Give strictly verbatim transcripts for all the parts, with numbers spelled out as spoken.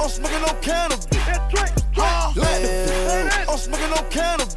I'm smoking no cannabis. Let I'm smoking no cannabis.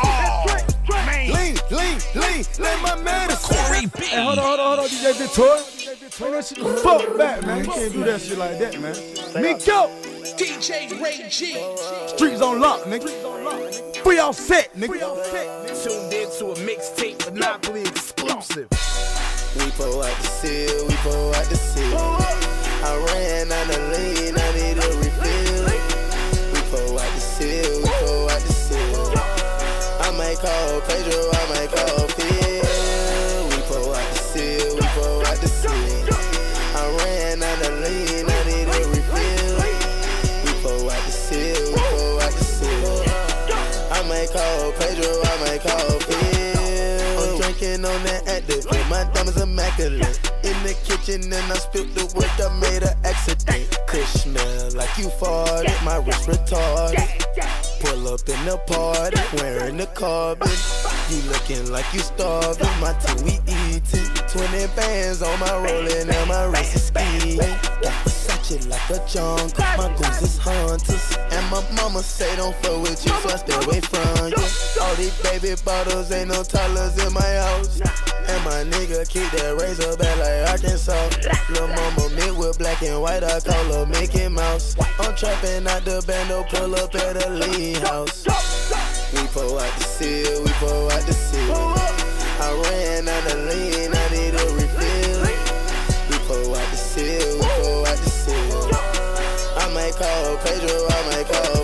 Lean, lean, lean, let my medicine. Corey B. Hey, hold on, hold on, hold on, D J Victor. Bring that shit the fuck back, man. You can't do that shit like that, man. Me go. D J Ray G. Streets on lock, nigga. Free all set, nigga. Tuned in to a mixtape, Monopoly exclusive. We pull out the seal, we pull out the seal. I ran out of lean, I need a refill. We pull out the seal, we pull out the seal. I might call Pedro, I might call Phil. We pull out the seal, we pull out the seal. I ran out of lean, I need a refill. We pull out the seal, we pull out the seal. I might call Pedro, I might call Phil. I'm drinking on that active, my diamonds immaculate. In the kitchen and I spilled the work, I made an accident. Kush smell like you farted, my wrist retarded. Pull up in the party, wearing the carbon. You looking like you starving, my team we eating. Twenty bands on my rolling and my wrist is skiing. Got Versace like a jungle, my goose is hunters. And my mama say don't fuck with you, so I stay away from you. All these baby bottles, ain't no toddlers in my house. And my nigga keep that razor back like Arkansas. Lil' mama mix with black and white, I call her Mickey Mouse. I'm trapping out the bando, pull up at a Lee house. We pull out the seal, we pull out the seal. I ran out of lean, I need a refill. We pull out the seal, we pull out the seal. I might call Pedro, I might call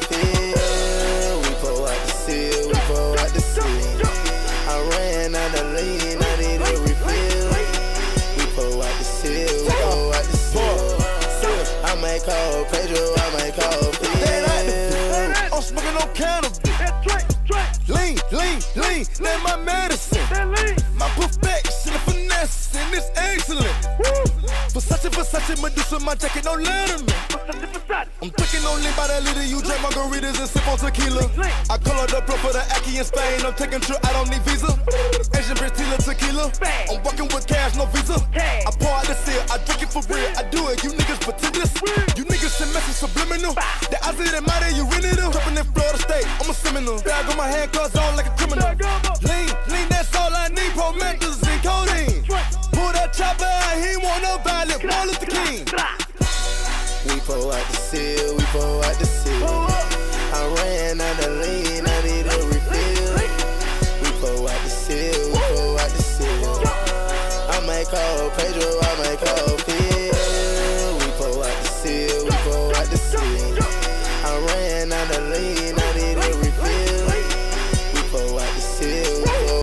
Phil. We pull out the seal, we pull out the seal. I ran out of lean, I need a refill. We pull out the seal, we pull out the seal. I might call Pedro, I might call Phil. I'm smoking no cannabis. Lean, lean, lean, let my medicine. My perfection, finesse, and it's excellent. Versace, Versace, Medusa, my jacket, no letterman. I'm drinking on lean by that liter, you drink margaritas and sip on tequila. I call up the plug for the Aki in Spain, I'm taking trip, I don't need visa. Asian bitch, Tila, tequila. I'm walking with cash, no visa. I pour out the seal, I drink it for real, I do it, you niggas pretenders. You niggas send message subliminal. The eyes of them out there, you rented them. Dropping in Florida State, I'm a seminal. Bag on my handcuffs on like a criminal. Lean, lean, that's all I need, promethazine, codeine. Pull that chopper out, he want no violent, Martin Luther King. We pull out the seal, we pull out the seal. I ran out of lean, I need a refill. We pull out the seal, we pull out the seal. I might call Pedro, I might call Phil. We pull out the seal, we pull out the seal. I ran out of lean.